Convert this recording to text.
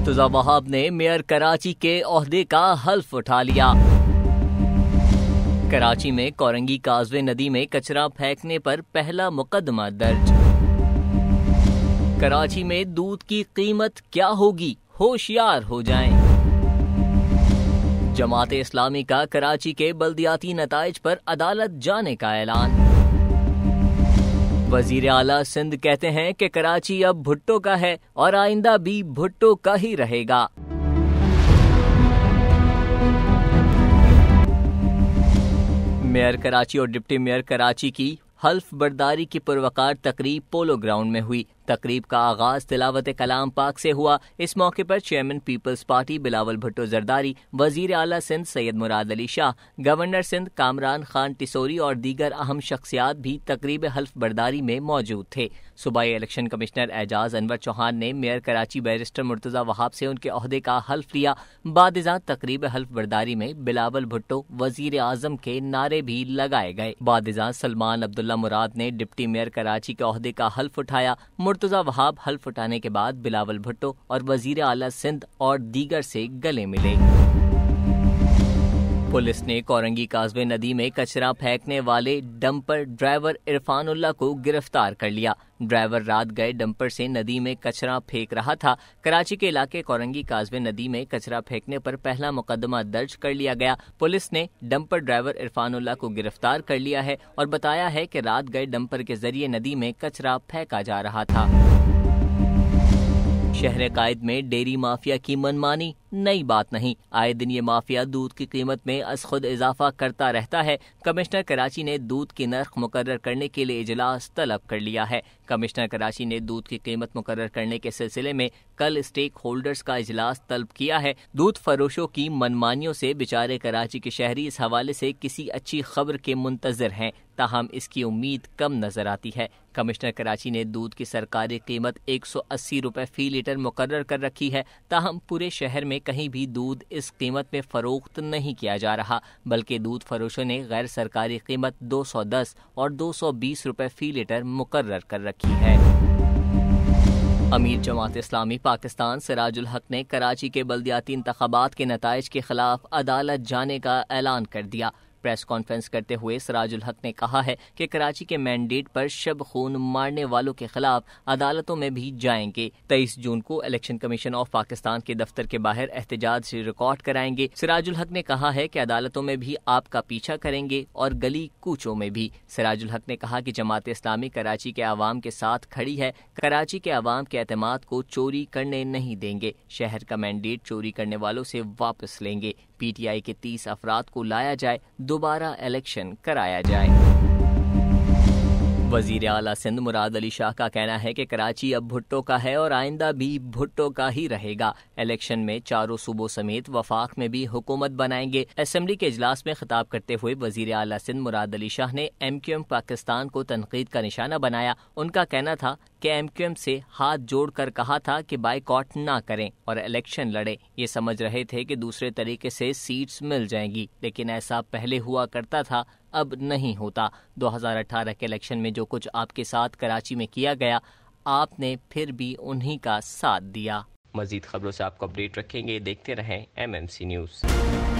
مرتضی وہاب نے میئر کراچی کے عہدے کا حلف اٹھا لیا۔ کراچی میں کورنگی کازوے ندی میں کچرا پھینکنے پر پہلا مقدمہ درج۔ کراچی میں دودھ کی قیمت کیا ہوگی، ہوشیار ہو جائیں۔ جماعت اسلامی کا کراچی کے بلدیاتی نتائج پر عدالت جانے کا اعلان۔ وزیر اعلیٰ سندھ کہتے ہیں کہ کراچی اب بھٹو کا ہے اور آئندہ بھی بھٹو کا ہی رہے گا۔ میئر کراچی اور ڈپٹی میئر کراچی کی حلف برداری کی پروقار تقریب پولو گراؤنڈ میں ہوئی۔ تقریب کا آغاز تلاوت کلام پاک سے ہوا۔ اس موقع پر چیئرمین پیپلز پارٹی بلاول بھٹو زرداری، وزیر اعلیٰ سندھ سید مراد علی شاہ، گورنر سندھ کامران خان ٹسوری اور دیگر اہم شخصیات بھی تقریب حلف برداری میں موجود تھے۔ صوبائی الیکشن کمشنر اعجاز انور چوہان نے میئر کراچی بیرسٹر مرتضی وہاب سے ان کے عہدے کا حلف لیا۔ بعد ازاں تقریب حلف برداری میں بلاول بھٹو وزیر اعظم کے نعرے بھی لگائے گئے۔ بعد ازاں سلمان عبداللہ مراد نے ڈپٹی میئر کراچی کے عہدے کا حلف اٹھایا۔ مرتضی وہاب حلف اٹھانے کے بعد بلاول بھٹو اور وزیر اعلیٰ سندھ اور دیگر سے گلے ملے۔ پولیس نے کورنگی کازوے ندی میں کچرا پھینکنے والے ڈمپر ڈرائیور عرفان اللہ کو گرفتار کر لیا۔ ڈرائیور رات گئے ڈمپر سے ندی میں کچرا پھینک رہا تھا۔ کراچی کے علاقے کورنگی کازوے ندی میں کچرا پھینکنے پر پہلا مقدمہ درج کر لیا گیا۔ پولیس نے ڈمپر ڈرائیور عرفان اللہ کو گرفتار کر لیا ہے اور بتایا ہے کہ رات گئے ڈمپر کے ذریعے ندی میں کچرا پھینکا جا رہا تھا۔ شہر قائد میں ڈیری مافیا کی منمانی نئی بات نہیں۔ آئے دن یہ مافیا دودھ کی قیمت میں از خود اضافہ کرتا رہتا ہے۔ کمشنر کراچی نے دودھ کی نرخ مقرر کرنے کے لیے اجلاس طلب کر لیا ہے۔ کمشنر کراچی نے دودھ کی قیمت مقرر کرنے کے سلسلے میں کل اسٹیک ہولڈرز کا اجلاس طلب کیا ہے۔ دودھ فروشوں کی منمانیوں سے بیچارے کراچی کے شہری اس حوالے سے کسی اچھی خبر کے منتظر ہیں، تاہم اس کی امید کم نظر آتی ہے۔ کمشنر کراچی نے دودھ کی سرکاری قیمت 180 روپے فی لیٹر مقرر کر رکھی ہے، تاہم پورے شہر میں کہیں بھی دودھ اس قیمت میں فروخت نہیں کیا جا رہا، بلکہ دودھ فروشوں نے غیر سرکاری قیمت 210 اور 220 روپے فی لیٹر مقرر کر رکھی ہے۔ امیر جماعت اسلامی پاکستان سراج الحق نے کراچی کے بلدیاتی انتخابات کے نتائج کے خلاف عدالت جانے کا اعلان کر دیا۔ پریس کانفرنس کرتے ہوئے سراج الحق نے کہا ہے کہ کراچی کے مینڈیٹ پر شب خون مارنے والوں کے خلاف عدالتوں میں بھی جائیں گے۔ 23 جون کو الیکشن کمیشن آف پاکستان کے دفتر کے باہر احتجاج سے ریکارڈ کرائیں گے۔ سراج الحق نے کہا ہے کہ عدالتوں میں بھی آپ کا پیچھا کریں گے اور گلی کوچوں میں بھی۔ سراج الحق نے کہا کہ جماعت اسلامی کراچی کے عوام کے ساتھ کھڑی ہے، کراچی کے عوام کے اعتماد کو چوری کرنے نہیں دیں گے، شہر کا مینڈیٹ چوری کرنے والوں سے واپس لیں گے، پی ٹی آئی کے 30 افراد کو لایا جائے، دوبارہ الیکشن کرایا جائے۔ وزیر اعلیٰ سندھ مراد علی شاہ کا کہنا ہے کہ کراچی اب بھٹو کا ہے اور آئندہ بھی بھٹو کا ہی رہے گا۔ الیکشن میں چاروں صوبوں سمیت وفاق میں بھی حکومت بنائیں گے۔ اسمبلی کے اجلاس میں خطاب کرتے ہوئے وزیر اعلیٰ سندھ مراد علی شاہ نے ایم کیو ایم پاکستان کو تنقید کا نشانہ بنایا۔ ان کا کہنا تھا کہ ایم کیو ایم سے ہاتھ جوڑ کر کہا تھا کہ بائیکاٹ نہ کریں اور الیکشن لڑیں۔ یہ سمجھ رہے تھے کہ دوسرے طریقے سے سیٹس مل جائیں گی، لیکن ایسا پہلے ہوا کرتا تھا، اب نہیں ہوتا۔ 2018 کے الیکشن میں جو کچھ آپ کے ساتھ کراچی میں کیا گیا، آپ نے پھر بھی انہی کا ساتھ دیا۔ مزید خبروں سے آپ کو اپڈیٹ رکھیں گے، دیکھتے رہیں MMC نیوز۔